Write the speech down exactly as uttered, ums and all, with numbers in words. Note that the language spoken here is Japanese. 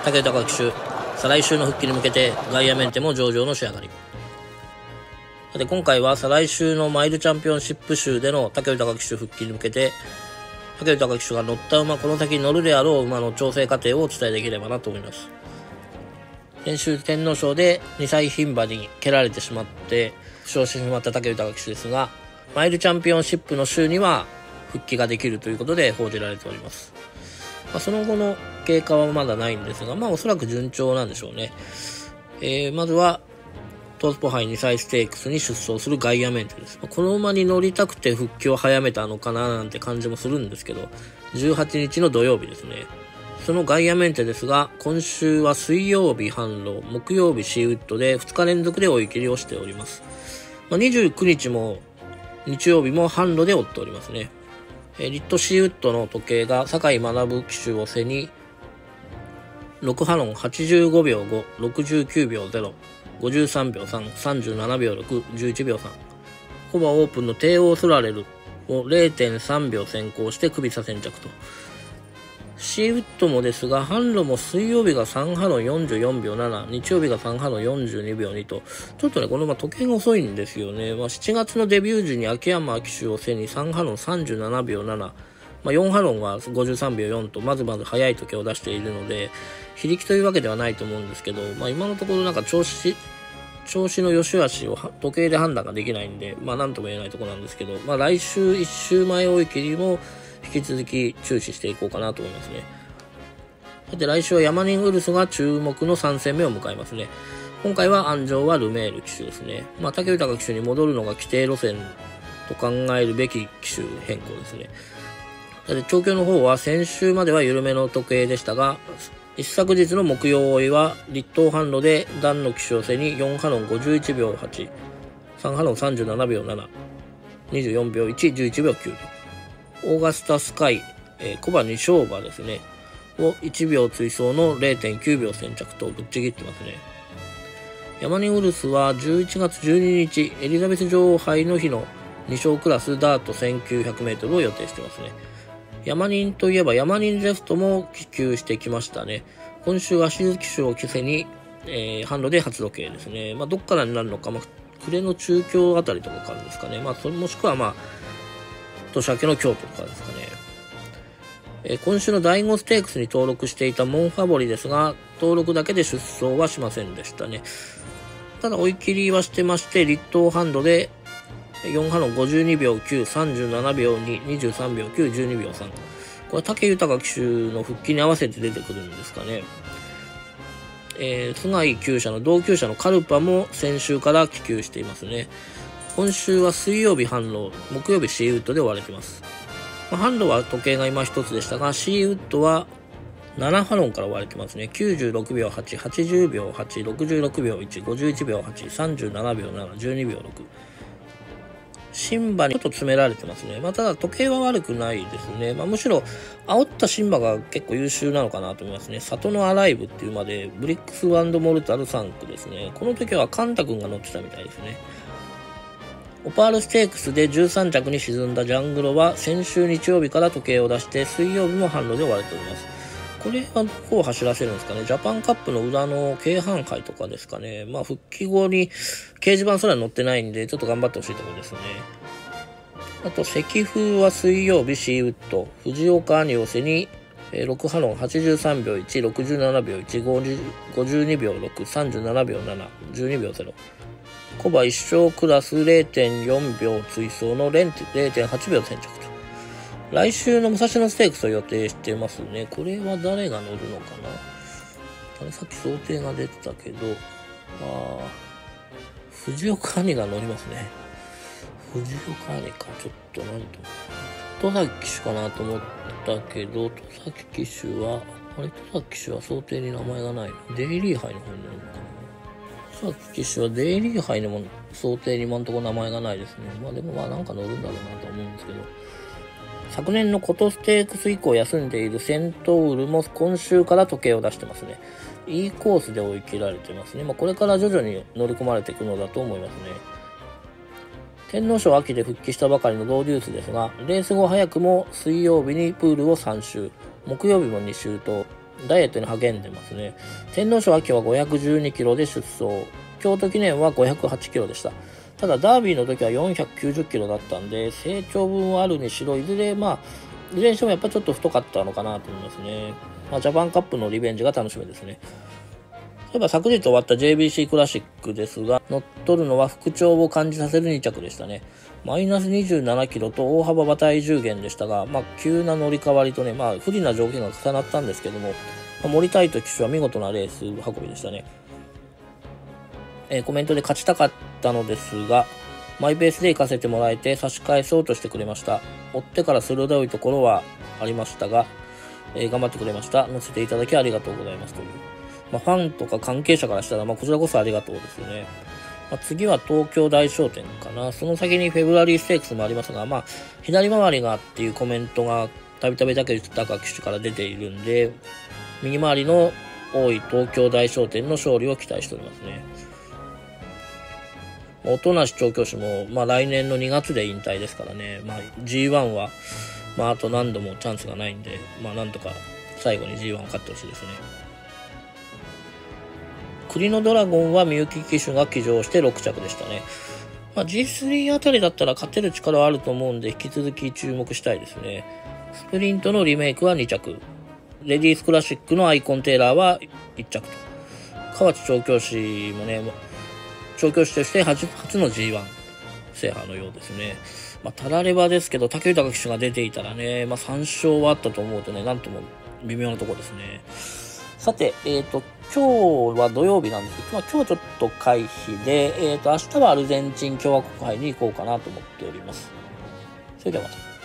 武豊騎手、再来週の復帰に向けてガイアメンテも上々の仕上がり。さて今回は再来週のマイルチャンピオンシップ週での武豊騎手復帰に向けて、武豊騎手が乗った馬、この先乗るであろう馬の調整過程をお伝えできればなと思います。先週天皇賞でにさい牝馬に蹴られてしまって負傷してしまった武豊騎手ですが、マイルチャンピオンシップの週には復帰ができるということで報じられております。まあ、その後の経過はまだないんですが、まあおそらく順調なんでしょうね。えー、まずはトースポ杯にさいステークスに出走するガイアメンテです。この馬に乗りたくて復帰を早めたのかななんて感じもするんですけど、じゅうはちにちの土曜日ですね。そのガイアメンテですが、今週は水曜日阪路、木曜日シーウッドでふつか連続で追い切りをしております。まあ、にじゅうくにちも日曜日も阪路で追っておりますね。えリットシーウッドの時計が酒井学騎手を背にろくハロンはちじゅうごびょうご、ろくじゅうきゅうびょうゼロ、ごじゅうさんびょうさん、さんじゅうななびょうろく、じゅういちびょうさん。コバオープンの帝王スラレルを れいてんさんびょう先行して首差先着と。シーウッドもですが、阪路も水曜日がさんハロンよんじゅうよんびょうなな、日曜日がさんハロンよんじゅうにびょうにと、ちょっとね、この馬時計が遅いんですよね。まあ、しちがつのデビュー時に秋山騎手を背にさんハロンさんじゅうななびょうなな、まあ、よんハロンはごじゅうさんびょうよんと、まずまず速い時計を出しているので、非力というわけではないと思うんですけど、まあ、今のところなんか調子、調子の良し悪しを時計で判断ができないんで、まあ、なんとも言えないところなんですけど、まあ、来週いっ週前追い切りも引き続き注視していこうかなと思いますね。さて来週はヤマニンウルスが注目のさん戦目を迎えますね。今回は安城はルメール騎手ですね。まあ、武豊騎手に戻るのが規定路線と考えるべき騎手変更ですね。さて調教の方は先週までは緩めの時計でしたが、一昨日の木曜追いは立東阪路でダンの騎手を背によんハロンごじゅういちびょうはち、さんハロンさんじゅうななびょうなな、にじゅうよんびょういち、じゅういちびょうきゅうと。オーガスタスカイ、えー、コバに勝馬ですね。をいちびょう追走の れいてんきゅうびょう先着とぶっちぎってますね。ヤマニウルスはじゅういちがつじゅうににちエリザベス女王杯の日のに勝クラスダート せんきゅうひゃくメートル を予定してますね。ヤマニンといえばヤマニンゼストも帰厩してきましたね。今週は静騎手を着せに、えー、販路で初時計ですね。まあどっからになるのか、まあ暮れの中京あたりとかからですかね。まあそれもしくはまあ年明けの京都とかですかね。今週のだいごステークスに登録していたモンファボリですが、登録だけで出走はしませんでしたね。ただ追い切りはしてまして、立東ハンドでよんハロンごじゅうにびょうきゅう、さんじゅうななびょうに、にじゅうさんびょうきゅう、じゅうにびょうさん。これ武豊騎手の復帰に合わせて出てくるんですかね。えー、菅井厩舎の同厩舎のカルパも先週から帰厩していますね。今週は水曜日阪路、木曜日シーウッドで追われています。まあ、阪路は時計が今一つでしたが、シーウッドはななハロンから追われてますね。きゅうじゅうろくびょうはち、はちじゅうびょうはち、ろくじゅうろくびょういち、ごじゅういちびょうはち、さんじゅうななびょうなな、じゅうにびょうろく。シンバにちょっと詰められてますね。まあ、ただ時計は悪くないですね。まあ、むしろ煽ったシンバが結構優秀なのかなと思いますね。里のアライブっていう馬でブリックスワンドモルタルさん区ですね。この時はカンタ君が乗ってたみたいですね。オパールステークスでじゅうさん着に沈んだジャングロは先週日曜日から時計を出して水曜日も販路で追われております。これはどこを走らせるんですかね。ジャパンカップの裏の京阪杯とかですかね。まあ復帰後に掲示板すら載ってないんでちょっと頑張ってほしいところですね。あと石風は水曜日シーウッド、藤岡兄を背にろくハロンはちじゅうさんびょういち、ろくじゅうななびょういち、ごじゅうにびょうろく、さんじゅうななびょうなな、じゅうにびょうゼロ。コバ一勝クラス れいてんよんびょう追走の れいてんはちびょう先着と。来週の武蔵野ステークスを予定してますね。これは誰が乗るのかな。さっき想定が出てたけど、あ藤岡兄が乗りますね。藤岡兄か、ちょっとなんと。戸崎騎手かなと思ったけど、戸崎騎手は、あれ、戸崎騎手は想定に名前がないの。デイリー杯の方になるのかな。戸崎騎手はデイリー杯にも想定に今のところ名前がないですね。まあでもまあなんか乗るんだろうなと思うんですけど。昨年のコトステークス以降休んでいるセントウルも今週から時計を出してますね。いいコースで追い切られてますね。まあこれから徐々に乗り込まれていくのだと思いますね。天皇賞秋で復帰したばかりのドーデュースですが、レース後早くも水曜日にプールをさん周、木曜日もに周と、 ダイエットに励んでますね。天皇賞秋はごひゃくじゅうにキロで出走。京都記念はごひゃくはちキロでした。ただダービーの時はよんひゃくきゅうじゅっキロだったんで、成長分はあるにしろ、いずれまあ、いずれにしてもやっぱりちょっと太かったのかなと思いますね。まあ、ジャパンカップのリベンジが楽しみですね。そういえば昨日終わった ジェイビーシー クラシックですが、乗っ取るのは復調を感じさせるに着でしたね。マイナスにじゅうななキロと大幅馬体重減でしたが、まあ、急な乗り換わりとね、まあ、不利な条件が重なったんですけども、まあ、森タイト騎手は見事なレース運びでしたね。えー、コメントで勝ちたかったのですが、マイペースで行かせてもらえて差し返そうとしてくれました。追ってから鋭いところはありましたが、えー、頑張ってくれました。乗せていただきありがとうございますという。まあ、ファンとか関係者からしたら、まあ、こちらこそありがとうですよね。まあ、次は東京大商店かな。その先にフェブラリーステークスもありますが、まあ、左回りがっていうコメントがたびたび竹内貴騎手から出ているんで、右回りの多い東京大商店の勝利を期待しておりますね。音無調教師も、まあ、来年のにがつで引退ですからね。まあ、ジーワン は、まあ、あと何度もチャンスがないんで、まあ、なんとか最後に ジーワン を勝ってほしいですね。栗のドラゴンはみゆき騎手が騎乗してろく着でしたね。まあ、ジースリー あたりだったら勝てる力はあると思うんで、引き続き注目したいですね。スプリントのリメイクはに着。レディースクラシックのアイコンテーラーはいち着と。河内調教師もね、調教師として初、初の ジーワン 制覇のようですね。まあ、たらればですけど、竹豊騎手が出ていたらね、まあ、さん勝はあったと思うとね、なんとも微妙なところですね。さて、えっと、今日は土曜日なんですけど、まあ、今日ちょっと回避で、えっと、明日はアルゼンチン共和国杯に行こうかなと思っております。それではまた。